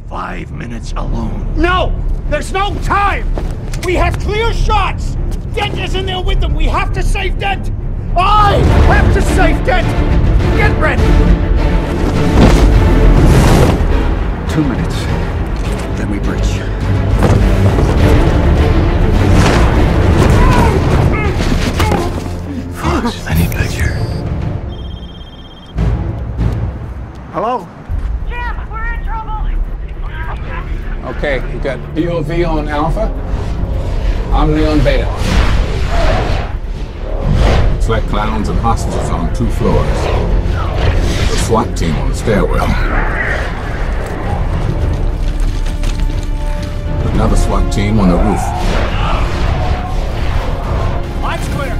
5 minutes alone. No! There's no time! We have clear shots! Dent is in there with them! We have to save Dent! I have to save Dent! Get ready! 2 minutes. Then we breach. Fox, I need picture. Hello? Jim, we're in trouble! Okay, you got POV on Alpha. I'm Leon Beta. It's like clowns and hostages on 2 floors. The SWAT team on the stairwell. Another SWAT team on the roof. Lights clear!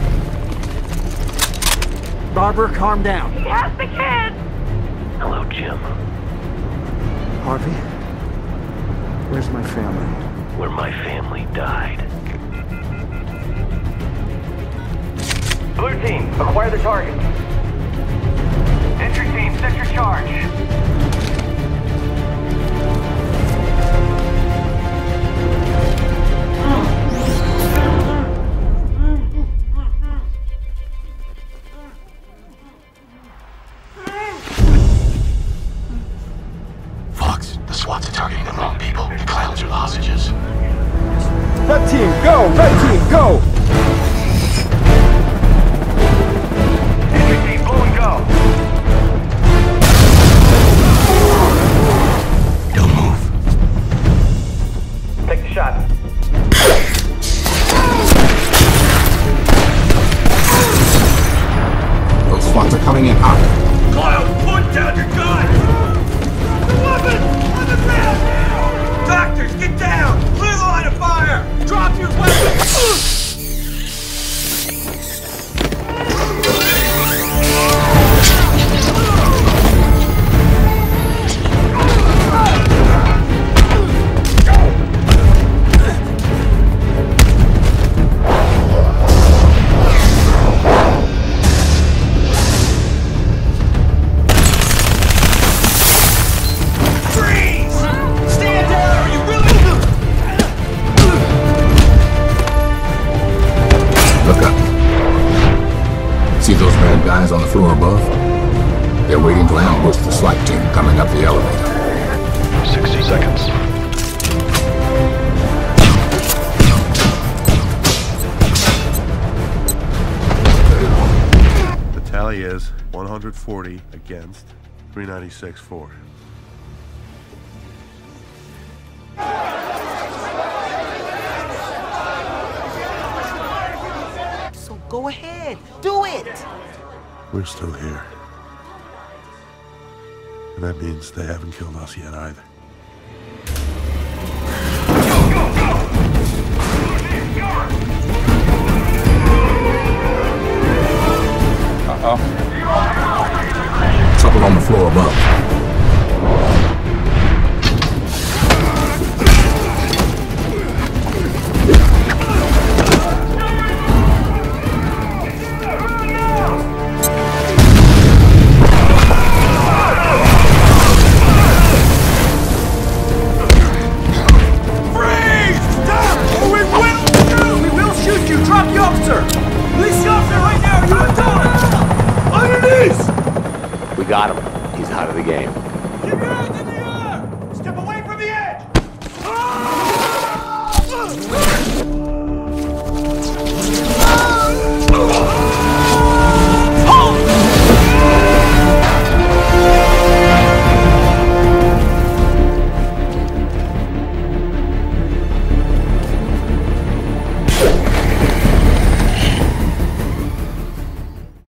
Barbara, calm down. He has the kids! Hello, Jim. Harvey? Where's my family? Where my family died. Blue team, acquire the target. Entry team, set your charge. Fox, the SWATs are targeting the wrong people. The clowns are the hostages. Red team, go! Red team, go! Entry team, blue and go. Don't move. Take the shot. Those SWATs are coming in hot. Kyle, put down your gun! The weapon! On the ground now! Doctors, get down! Clear the line of fire! Drop your weapon! Guys on the floor above. They're waiting to ambush the SWAT team coming up the elevator. 60 seconds. The tally is 140 against 396-4. So go ahead, do it! We're still here. And that means they haven't killed us yet either. Uh-oh. Trouble on the floor above. We got him. He's out of the game.